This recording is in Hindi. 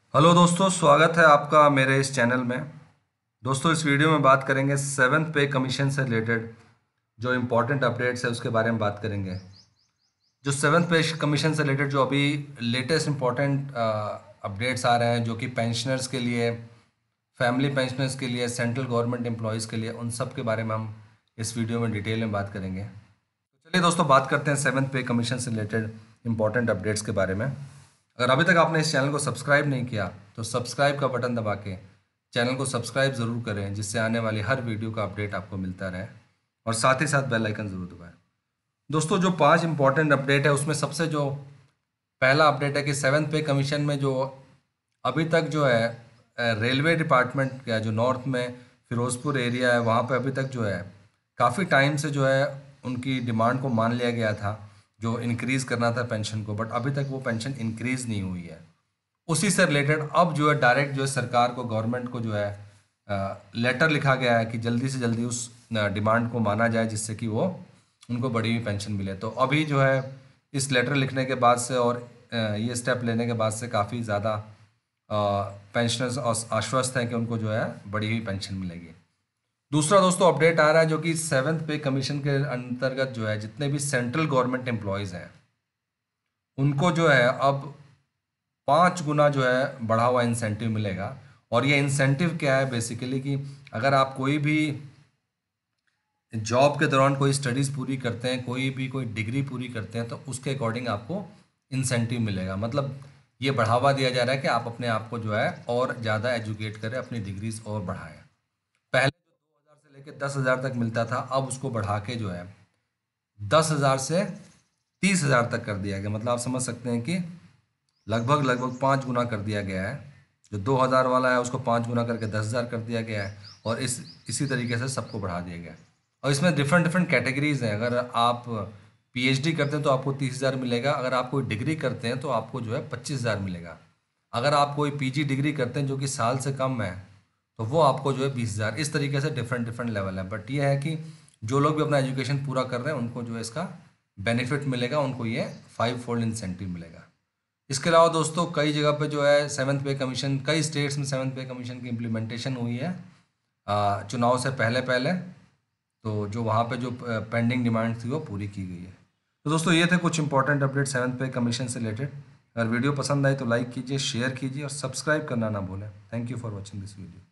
हेलो दोस्तों, स्वागत है आपका मेरे इस चैनल में। दोस्तों, इस वीडियो में बात करेंगे सेवन्थ पे कमीशन से रिलेटेड जो इम्पोर्टेंट अपडेट्स है उसके बारे में बात करेंगे। जो सेवन्थ पे कमीशन से रिलेटेड जो अभी लेटेस्ट इम्पोर्टेंट अपडेट्स आ रहे हैं, जो कि पेंशनर्स के लिए, फैमिली पेंशनर्स के लिए, सेंट्रल गवर्नमेंट एम्प्लॉयज़ के लिए, उन सब के बारे में हम इस वीडियो में डिटेल में बात करेंगे। तो चलिए दोस्तों, बात करते हैं सेवन्थ पे कमीशन से रिलेटेड इम्पोर्टेंट अपडेट्स के बारे में। अगर अभी तक आपने इस चैनल को सब्सक्राइब नहीं किया तो सब्सक्राइब का बटन दबा के चैनल को सब्सक्राइब ज़रूर करें, जिससे आने वाली हर वीडियो का अपडेट आपको मिलता रहे, और साथ ही साथ बेल आइकन ज़रूर दबाएं। दोस्तों, जो 5 इंपॉर्टेंट अपडेट है उसमें सबसे जो पहला अपडेट है कि सेवन्थ पे कमीशन में जो अभी तक जो है रेलवे डिपार्टमेंट का जो नॉर्थ में फिरोज़पुर एरिया है, वहाँ पे अभी तक जो है काफ़ी टाइम से जो है उनकी डिमांड को मान लिया गया था, जो इंक्रीज़ करना था पेंशन को, बट अभी तक वो पेंशन इंक्रीज़ नहीं हुई है। उसी से रिलेटेड अब जो है डायरेक्ट जो है सरकार को, गवर्नमेंट को जो है लेटर लिखा गया है कि जल्दी से जल्दी उस डिमांड को माना जाए, जिससे कि वो उनको बढ़ी हुई पेंशन मिले। तो अभी जो है इस लेटर लिखने के बाद से और ये स्टेप लेने के बाद से काफ़ी ज़्यादा पेंशनर्स आश्वस्त हैं कि उनको जो है बढ़ी हुई पेंशन मिलेगी। दूसरा दोस्तों अपडेट आ रहा है जो कि सेवन्थ पे कमीशन के अंतर्गत जो है जितने भी सेंट्रल गवर्नमेंट एम्प्लॉयज़ हैं उनको जो है अब 5 गुना जो है बढ़ा हुआ इंसेंटिव मिलेगा। और ये इंसेंटिव क्या है बेसिकली, कि अगर आप कोई भी जॉब के दौरान कोई स्टडीज़ पूरी करते हैं, कोई डिग्री पूरी करते हैं, तो उसके अकॉर्डिंग आपको इंसेंटिव मिलेगा। मतलब ये बढ़ावा दिया जा रहा है कि आप अपने आप को जो है और ज़्यादा एजुकेट करें, अपनी डिग्रीज और बढ़ाएं। पहले जो 2,000 से लेकर 10,000 तक मिलता था, अब उसको बढ़ा के जो है 10,000 से 30,000 तक कर दिया गया। मतलब आप समझ सकते हैं कि लगभग लगभग 5 गुना कर दिया गया है। जो 2,000 वाला है उसको 5 गुना करके 10,000 कर दिया गया है, और इसी तरीके से सबको बढ़ा दिया गया है। और इसमें डिफरेंट डिफरेंट कैटेगरीज हैं। अगर आप पीएचडी करते हैं तो आपको 30,000 मिलेगा। अगर आप कोई डिग्री करते हैं तो आपको जो है 25,000 मिलेगा। अगर आप कोई पीजी डिग्री करते हैं जो कि साल से कम है, तो वो आपको जो है 20,000। इस तरीके से डिफरेंट डिफरेंट लेवल है। बट ये है कि जो लोग भी अपना एजुकेशन पूरा कर रहे हैं उनको जो है इसका बेनिफिट मिलेगा, उनको ये 5 फोल्ड इंसेंटिव मिलेगा। इसके अलावा दोस्तों कई जगह पे जो है सेवन्थ पे कमीशन, कई स्टेट्स में सेवन्थ पे कमीशन की इम्प्लीमेंटेशन हुई है चुनाव से पहले पहले। तो जो वहाँ पे जो पेंडिंग डिमांड थी वो पूरी की गई है। तो दोस्तों, ये थे कुछ important update seventh pay commission से रिलेटेड। अगर वीडियो पसंद आई तो लाइक कीजिए, शेयर कीजिए और सब्सक्राइब करना ना भूलें। Thank you for watching this video.